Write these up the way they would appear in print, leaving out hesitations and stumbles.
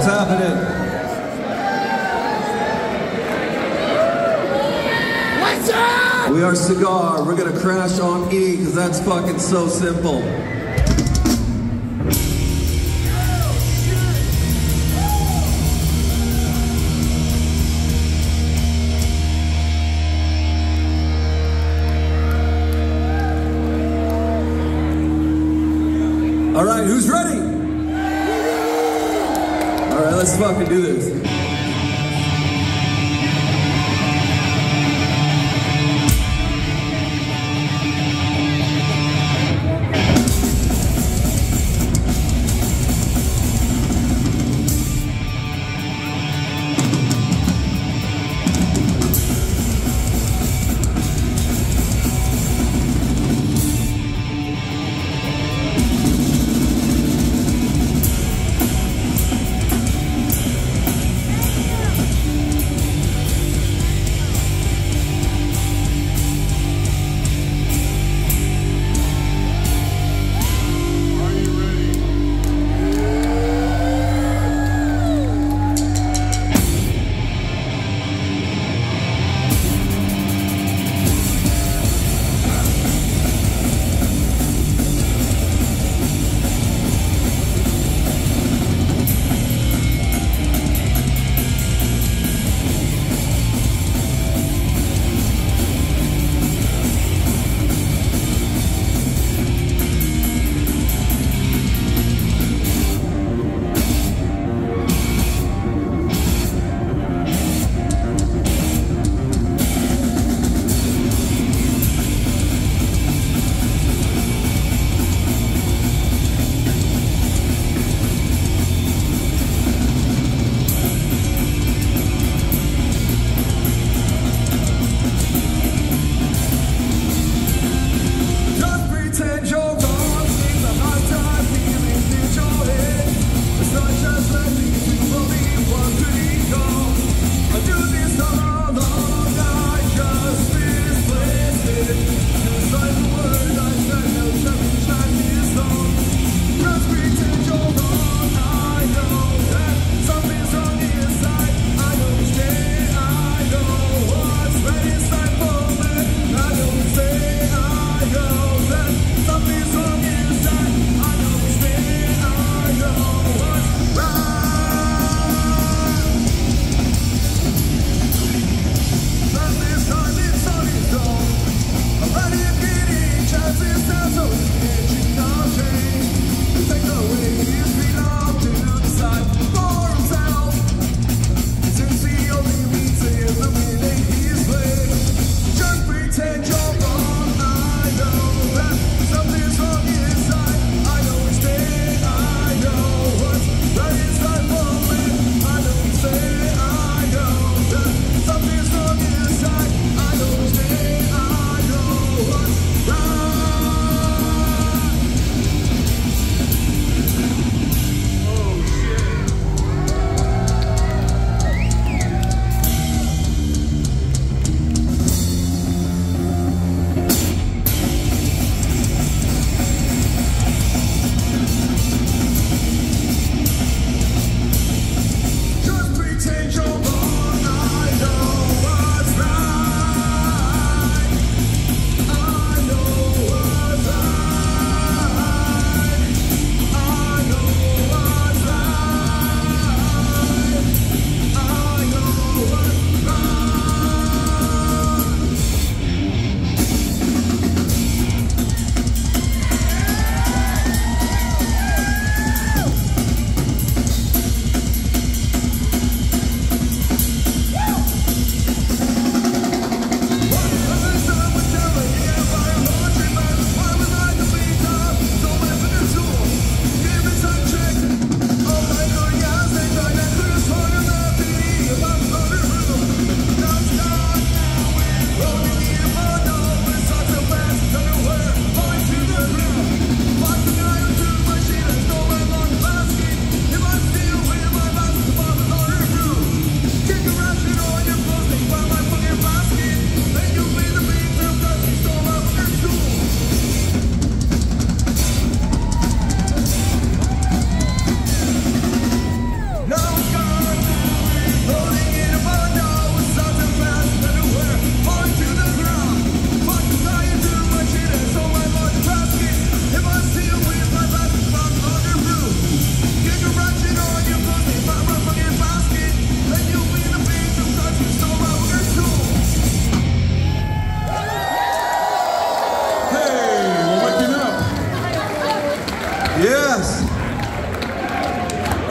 What's happening? What's up? We are Cigar. We're gonna crash on E because that's fucking so simple. All right, who's ready? All right, let's fucking do this.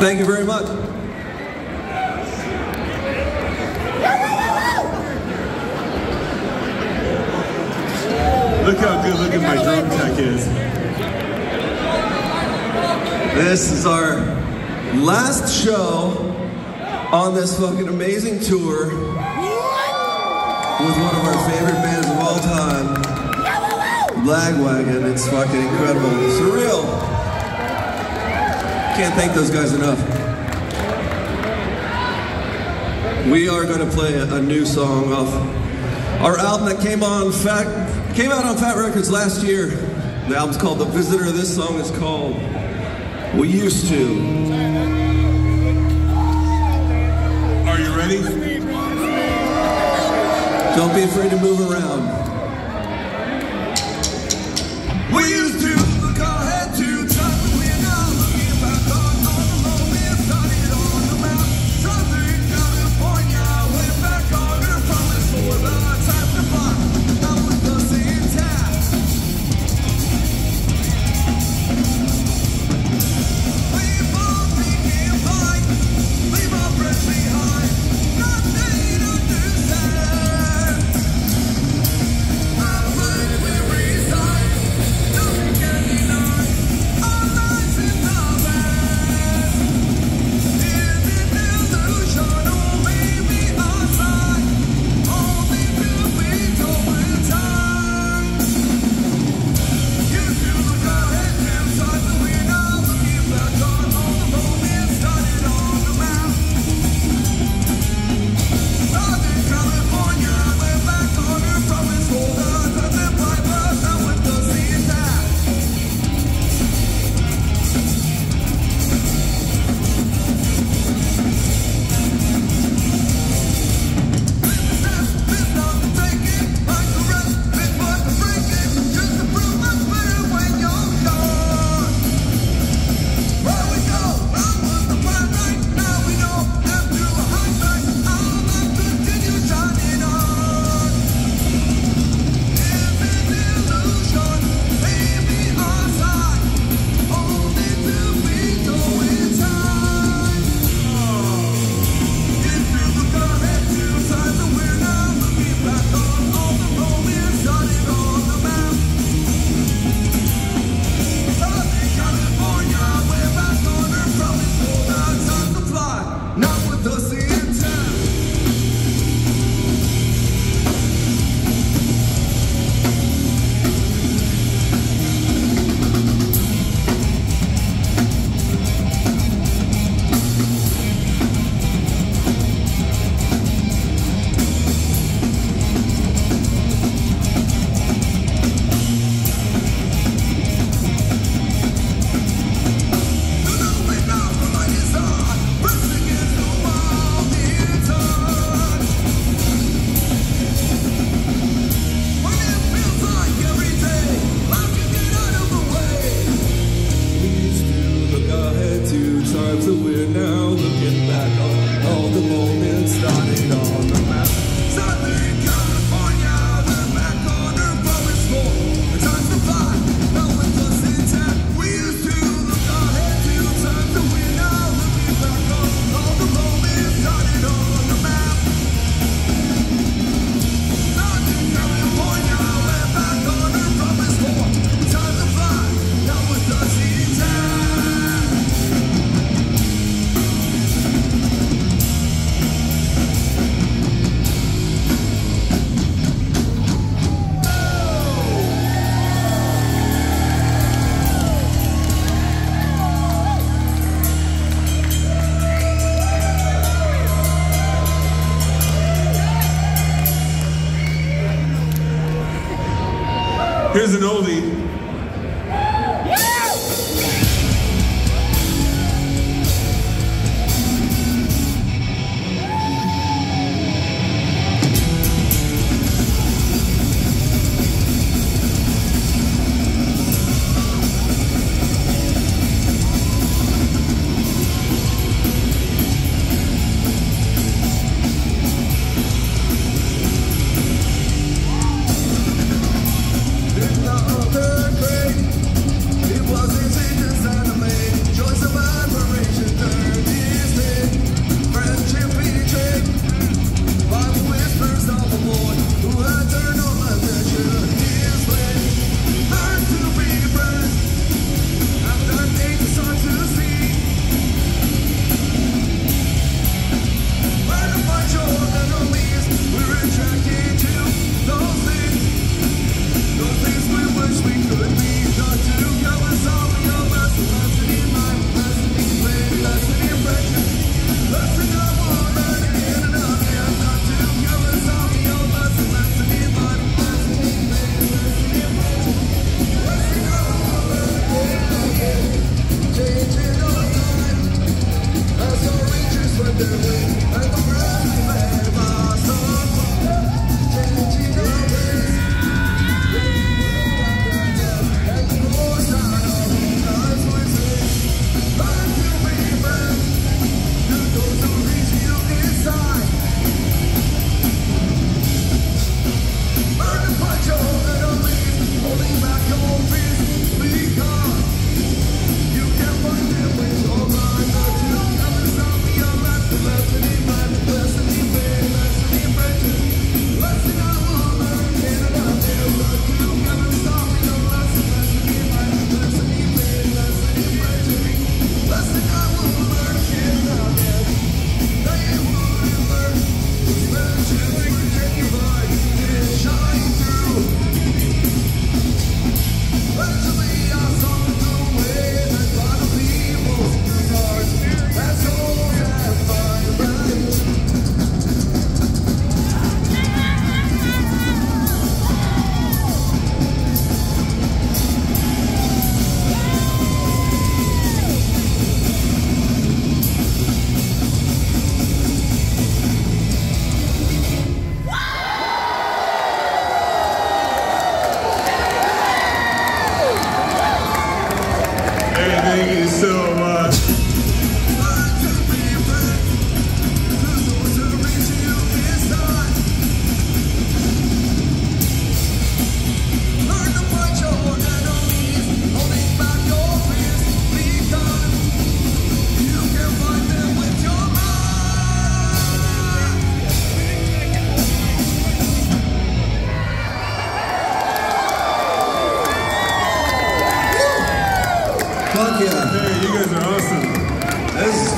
Thank you very much. Look how good looking my drum tech is. This is our last show on this fucking amazing tour with one of our favorite bands of all time, Lagwagon. It's fucking incredible. Surreal. Can't thank those guys enough. We are going to play a new song off our album that came out on Fat Records last year. The album's called The Visitor. This song is called We Used To. Are you ready? Don't be afraid to move around. We used to look ahead to time, but we're now looking back on all the moments started on the map. Southern California, went back on her promise for the time to fly. Now with us intact. Leave our thinking behind, leave our friends behind. Nothing to understand. I'm afraid we resign. Nothing can deny our lives in the past. Is it illusion or maybe a sign? Only to be told with time. Used to look ahead and time, but we're now looking back on all the moments started on the map. Southern California, we're back on her promise for the time that fly, but now with us intact. It's not to take it like the rest, it's but to break it, just to prove much better when you're gone. Where we go, that was the plan right, now we know, them to a hindsight, our lives continue shining on. If it's illusion, maybe our sign, only to be told with time. If you look ahead to time, then we're now looking back on all the moments started on the map. Southern California, we're back on her promise for the time to fly. Now with us intact. So we're now looking back on all the moments started on the map. Southern California, we're back on her promise for the time to fly. Now with us intact, we used to look ahead to time, so we're now looking back on all the moments started on the map. Southern California, we're back on her promise for the time to fly. Now with us intact. Here's an oldie. It's not over.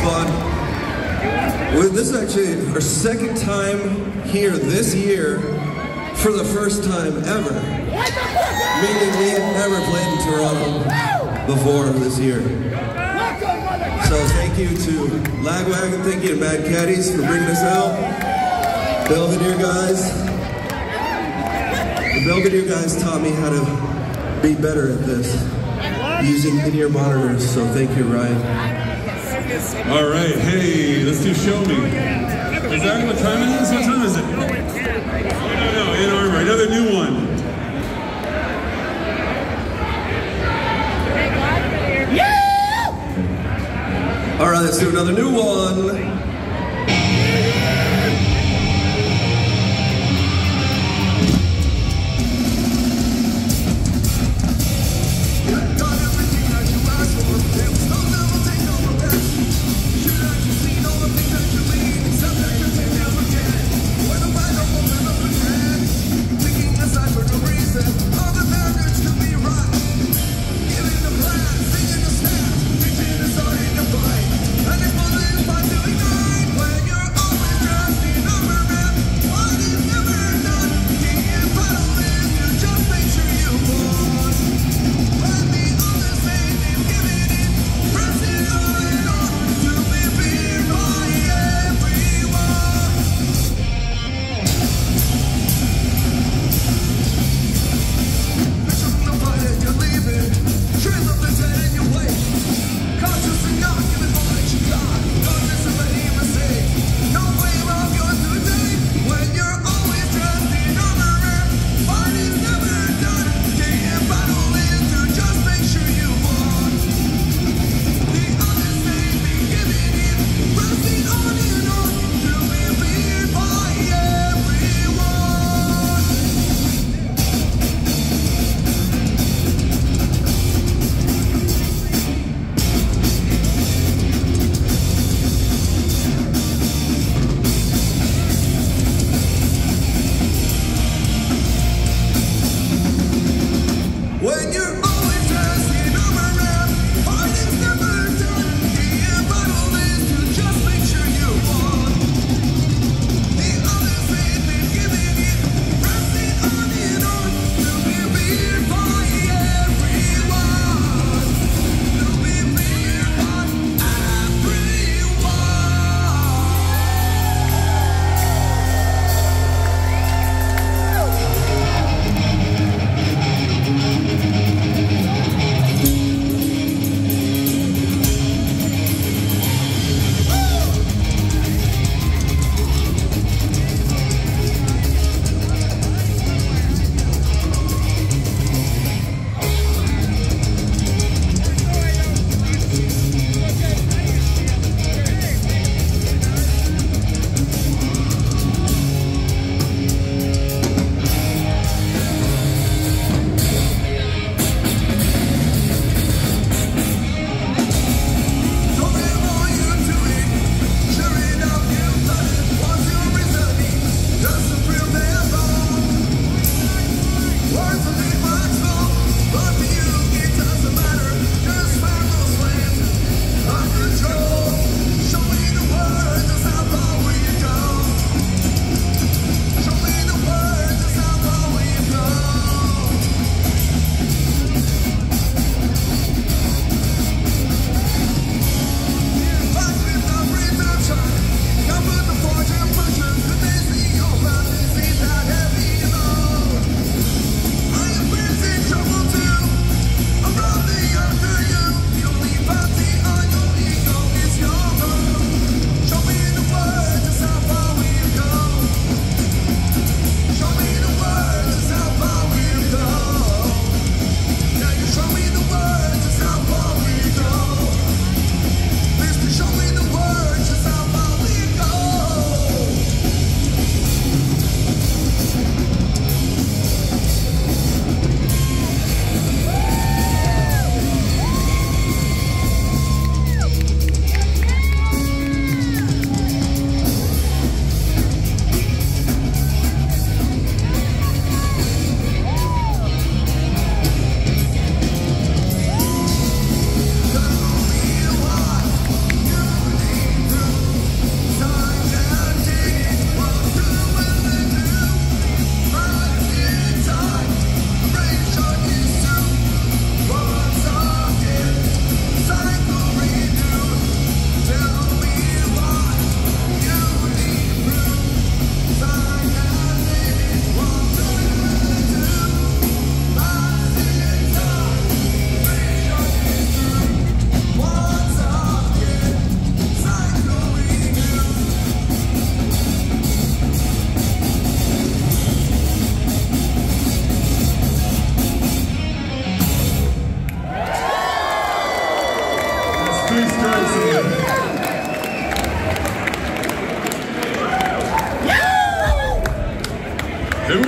fun. Well, this is actually our second time here this year for the first time ever. Meaning we had never played in Toronto before this year. So thank you to Lagwagon, thank you to Mad Caddies for bringing us out. Belvedere guys. The Belvedere guys taught me how to be better at this, using in-ear monitors, so thank you, Ryan. All right, hey, let's do Show Me. Is that what time it is? What time is it? No, Ann Arbor, another new one. All right, let's do another new one. And it's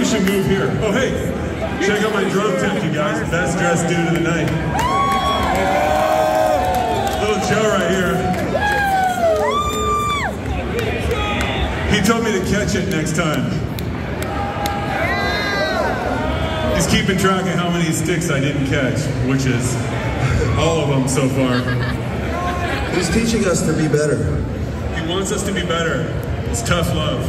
should move here. Oh, hey, check out my drum tech, you guys. Best dressed dude of the night. Little Joe right here. He told me to catch it next time. He's keeping track of how many sticks I didn't catch, which is all of them so far. He's teaching us to be better. He wants us to be better. It's tough love.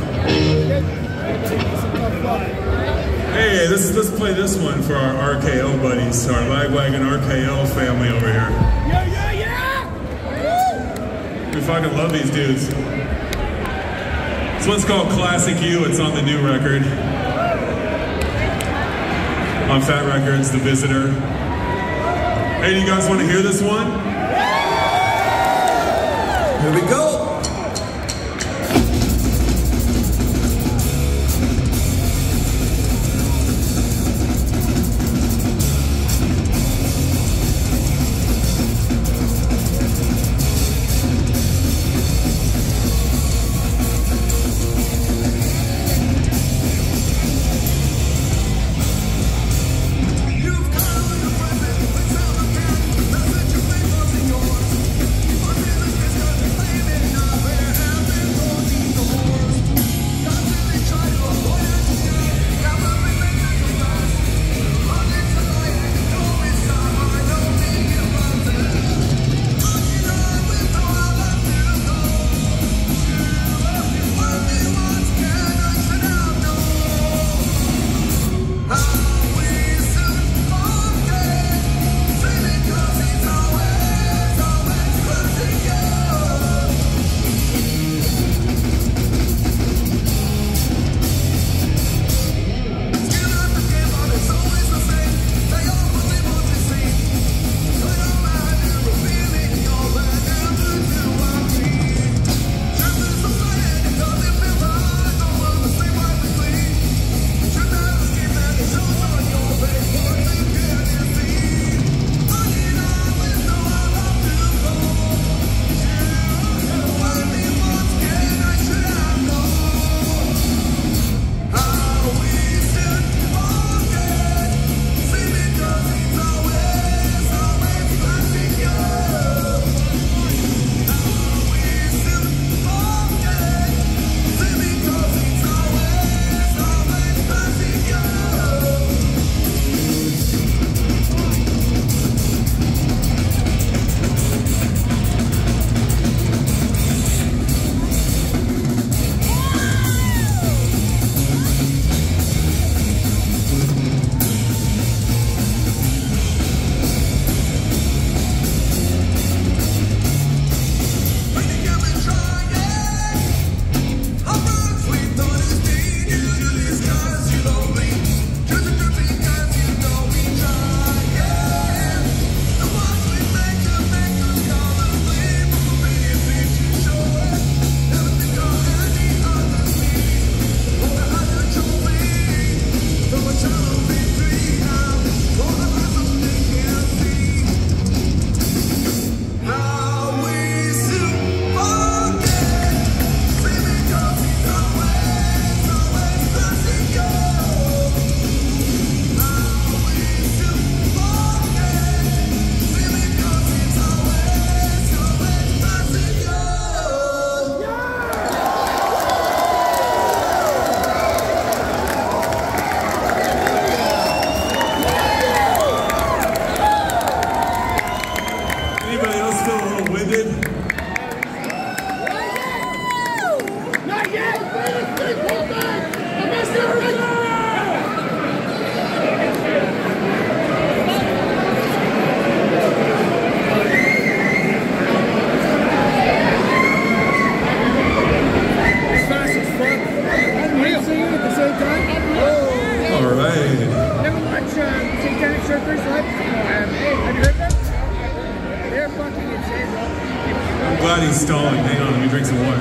Hey, let's play this one for our RKO buddies, our Lagwagon RKO family over here. We fucking love these dudes. This one's called Classic You. It's on the new record. On Fat Records, The Visitor. Hey, do you guys want to hear this one? Here we go. glad he's stalling. Hang on, let me drink some water.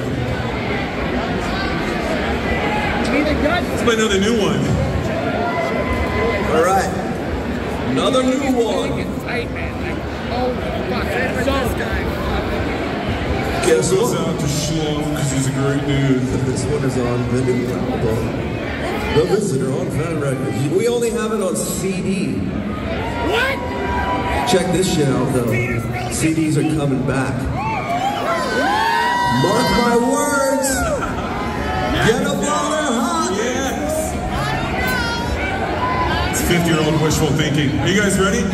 Let's play another new one. All right. Another new one. Guess what? Goes out to Schlong because he's a great dude. This one is on the new album. The Visitor on Fan Records. We only have it on CD. What? Check this shit out though. CDs are coming back. Mark my words. Get them while they're hot. Yes! It's 50-year-old wishful thinking. Are you guys ready?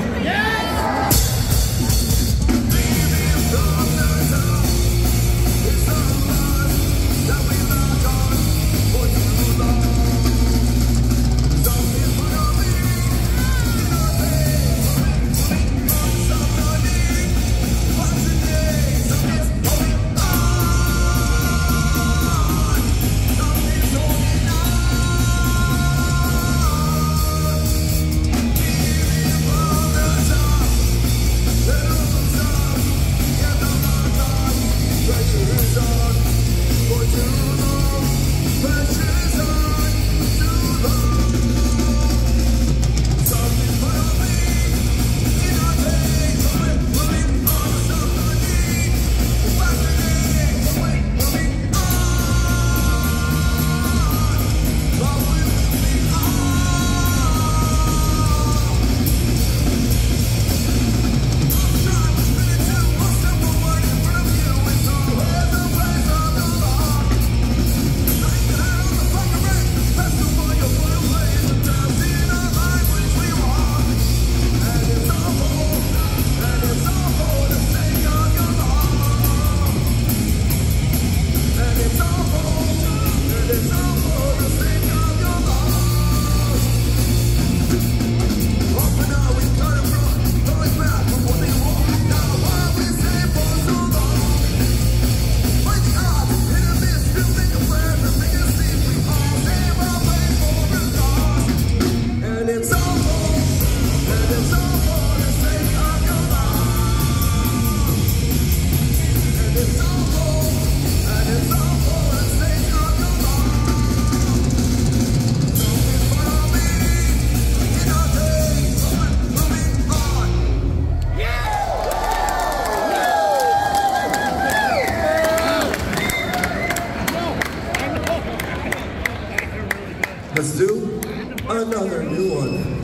Let's do another new one.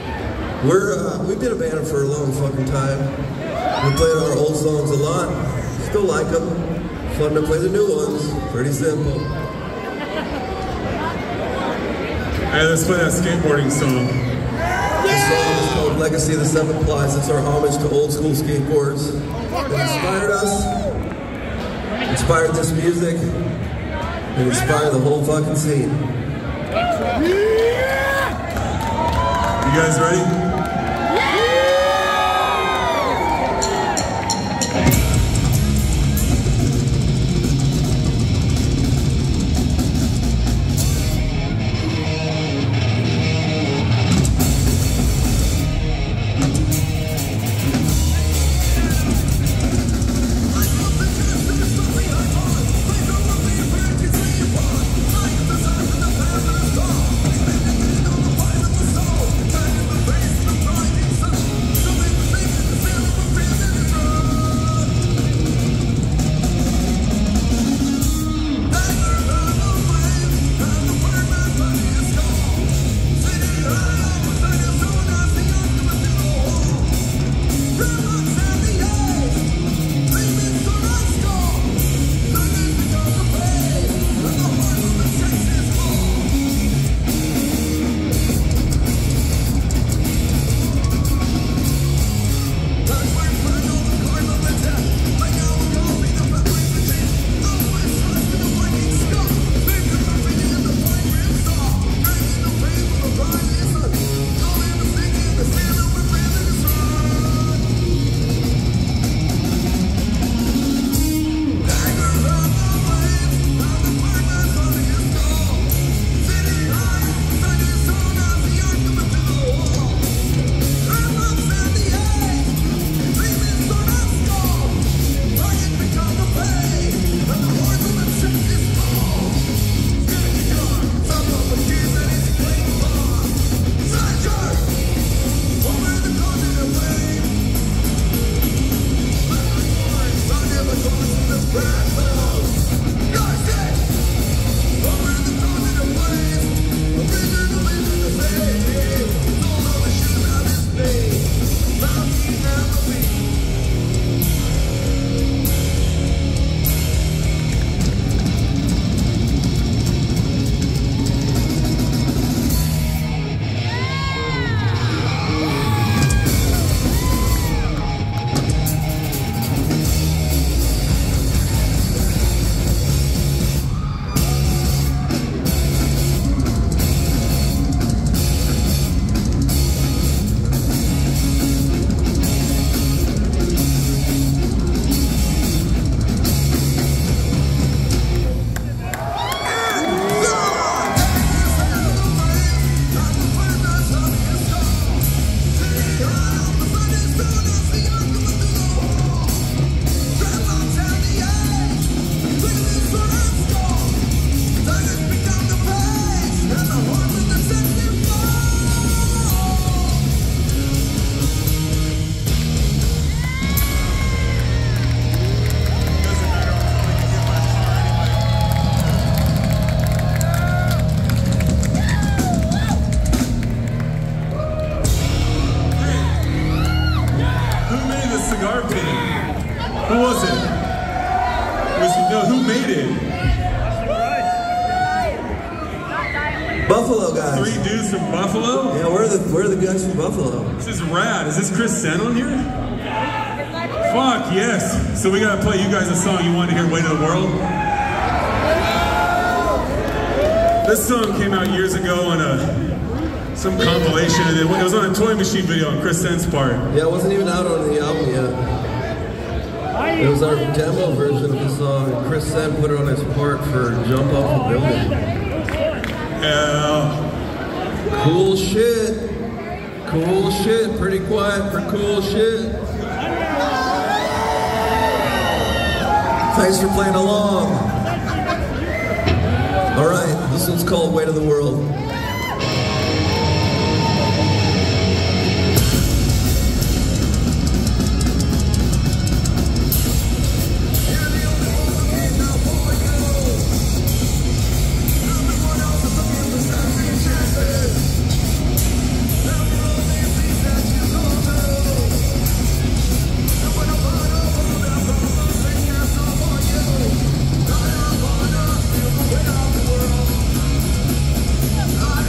We've been a band for a long fucking time. We played our old songs a lot. Still like them. Fun to play the new ones. Pretty simple. Hey, let's play that skateboarding song. This song is called Legacy of the Seven Plies. It's our homage to old school skateboards that inspired us, inspired this music, and inspired the whole fucking scene. You guys ready? Face Who made it? Buffalo guys. 3 dudes from Buffalo? Yeah, where are the guys from Buffalo? This is rad. Is this Chris Sen on here? Fuck, yes. So we gotta play you guys a song. You wanted to hear Weight of the World? This song came out years ago on some compilation. It was on a Toy Machine video on Chris Sen's part. Yeah, it wasn't even out on the album yet. It was our demo version of the song, and Chris Sen put it on his part for Jump Off the Building. Yeah. Cool shit. Cool shit. Pretty quiet for cool shit. Thanks for playing along. All right, this one's called Weight of the World. I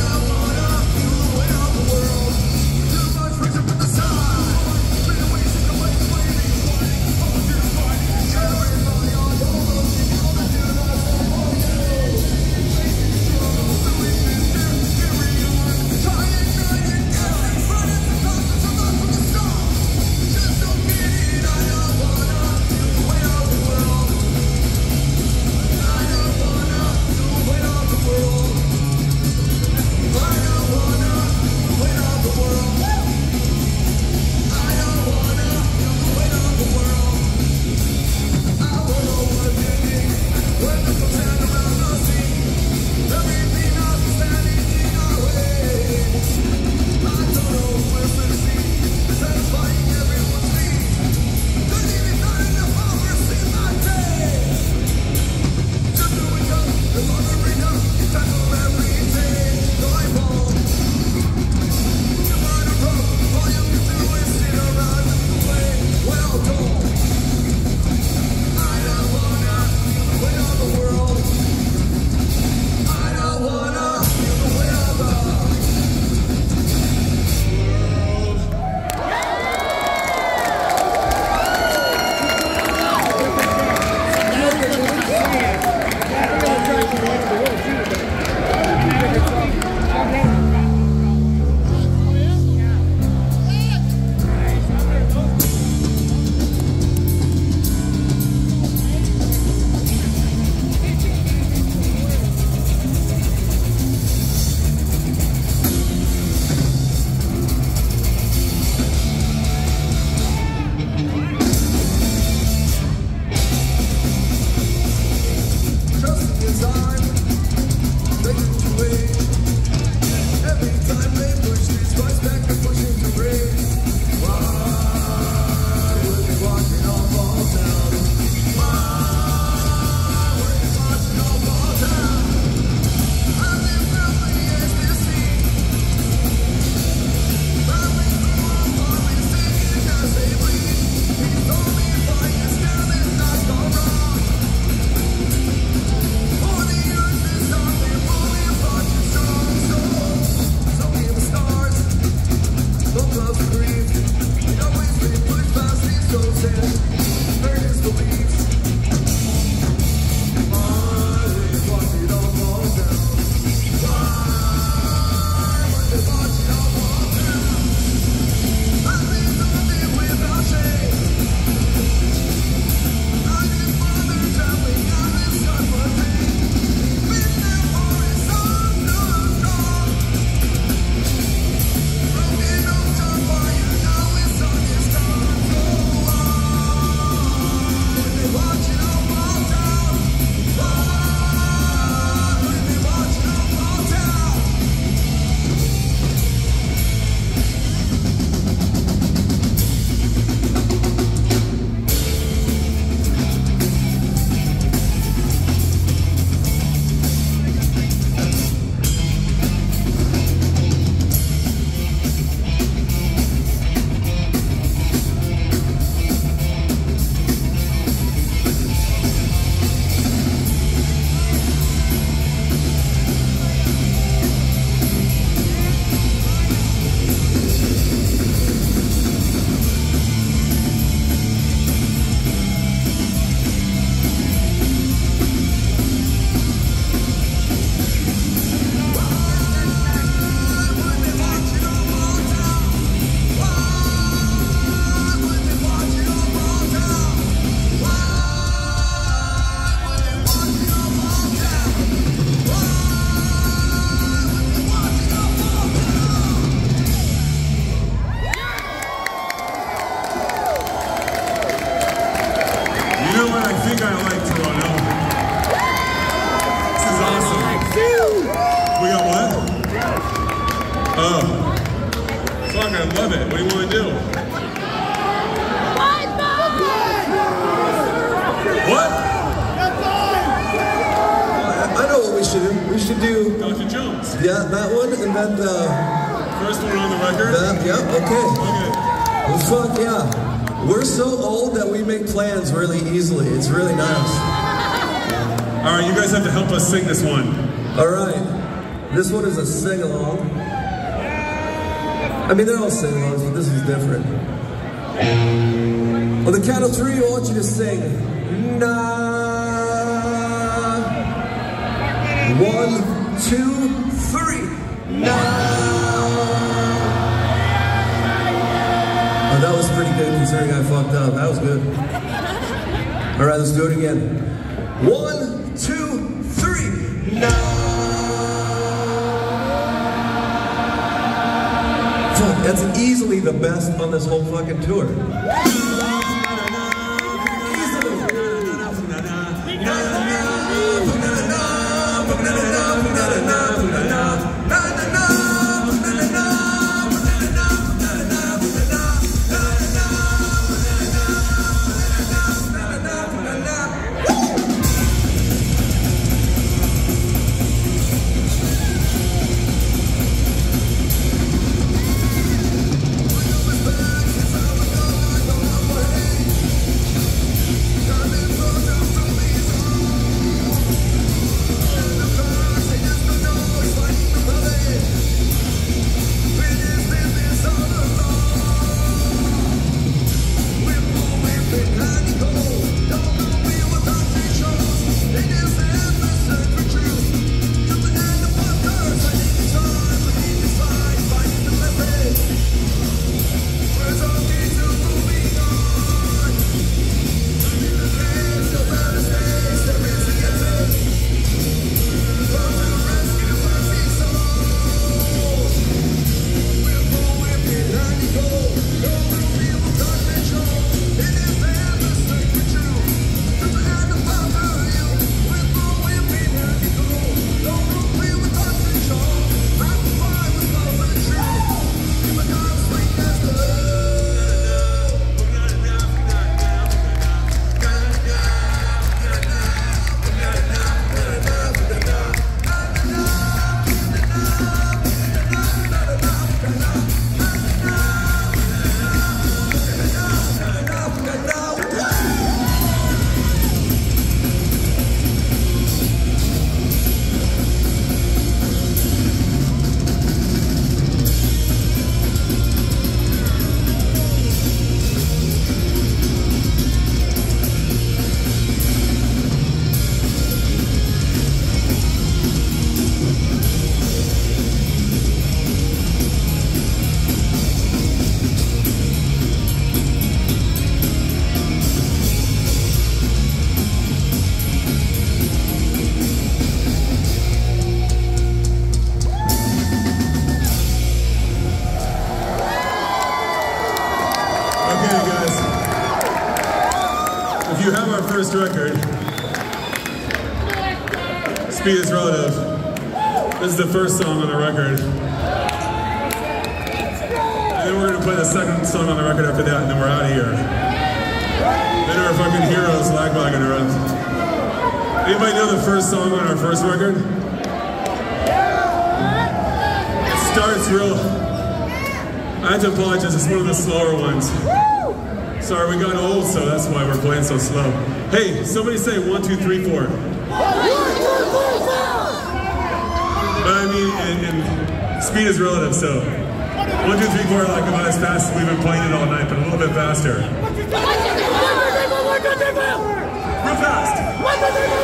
I love it. What do you want to do? What? I know what we should do. We should do... Dr. Jones. Yeah, that one, and then the... First one on the record? Yeah, okay. Okay. Well, fuck yeah. We're so old that we make plans really easily. It's really nice. All right, you guys have to help us sing this one. All right. This one is a sing-along. I mean, they're all sing-alongs, but this is different. On the count of 3, I want you to sing. Nah. 1, 2, 3. Nah. Oh, that was pretty good considering I fucked up. That was good. All right, let's do it again. 1, 2, 3. Nah. Fuck, that's easily the best on this whole fucking tour. You have our first record, Speed is Relative. This is the first song on the record. And then we're going to play the second song on the record after that, and then we're out of here. Then our fucking heroes, Lagwagon, are up. Anybody know the first song on our first record? It starts real... I have to apologize, it's one of the slower ones. Sorry, we got old, so that's why we're playing so slow. Hey, somebody say 1, 2, 3, 4. 1, 2, 3, 4! But I mean, and speed is relative, so 1, 2, 3, 4, like about as fast as we've been playing it all night, but a little bit faster. Real fast!